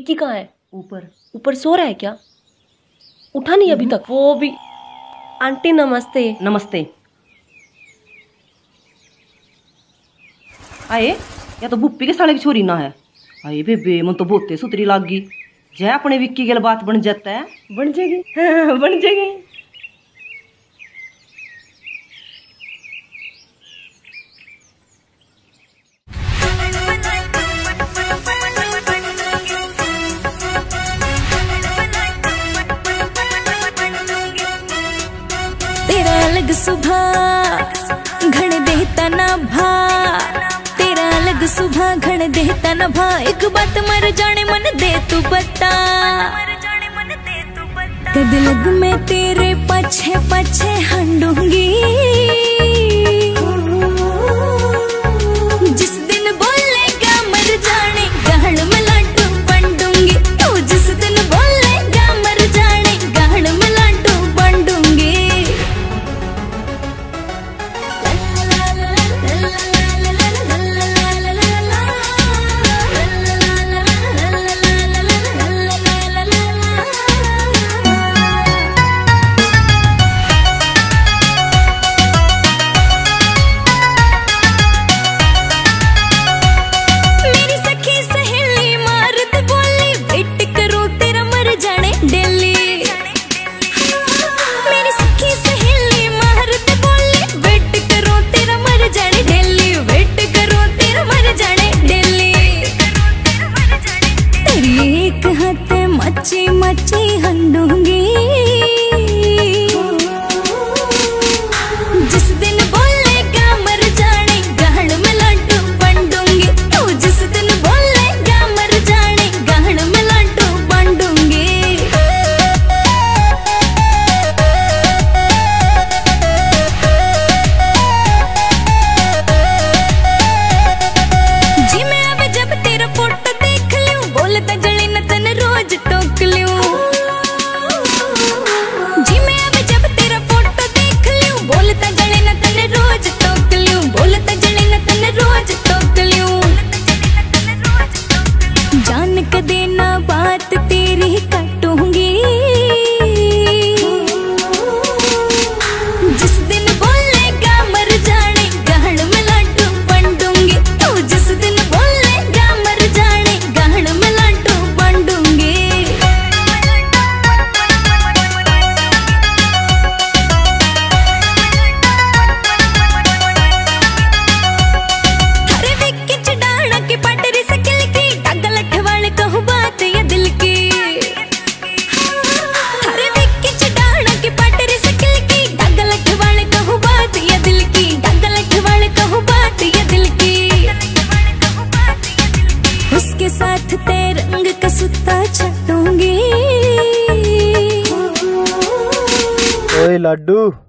विक्की कहाँ है? ऊपर। ऊपर सो रहा है क्या? उठा नहीं अभी तक? वो भी। आंटी नमस्ते। नमस्ते। आए या तो बुप्पी के साले की छोरी ना है। आए बेबे मन तो बोते सुतरी लाग गई। जय अपने विक्की के बात बन जाता है। बन जाएगी। हाँ, बन जाएगी। तेरा अलग सुबह घण देता ना भा, तेरा अलग सुबह घण देता ना भा। एक बात मर जाने मन दे तू बता, कद लग मैं तेरे पछे पछे हंडूंगी। जिस दिन बोलेगा मर जाने गहन में लाडू बंडूंगी। तू जिस दिन बोलेगा मर जाने गहन में लाडू बंडूंगी। मची मची हंडूंगी। जिस दिन बोलेगा मर जाने गहन में लाडू बंडूंगी। तू जिस दिन बोलेगा मर जाने गहन में लाडू बंडूंगी। जी मैं अब जब तेरा फोटो देख लूं बोलता जले न तन रोज टोक लूं। जी मैं अब जब तेरा फोटो देख लूं बोलता जले न तन रोज टोक लूं। बोलता जले न तन रोज टोक लूं। जान के देना बात तेरी काटूंगी। जिस दिन बोलेगा मर जाने गहन में लाडू बंडूंगी। तू जिस दिन बोलेगा मर जाने गहन में लाडू बंडूंगी। अरे विक्की चढ़ाना की पटरी से किल की डगल अठवाले कहूँ बात ये दिल की। अरे विक्की चढ़ाना की पटरी से किल की डगल अठवाले कहूँ बात ये दिल की। डगल अठवाले कहूँ बात ये दिल की। उसके साथ तेरे रंग का सुता छटूंगी। ओए लाडू।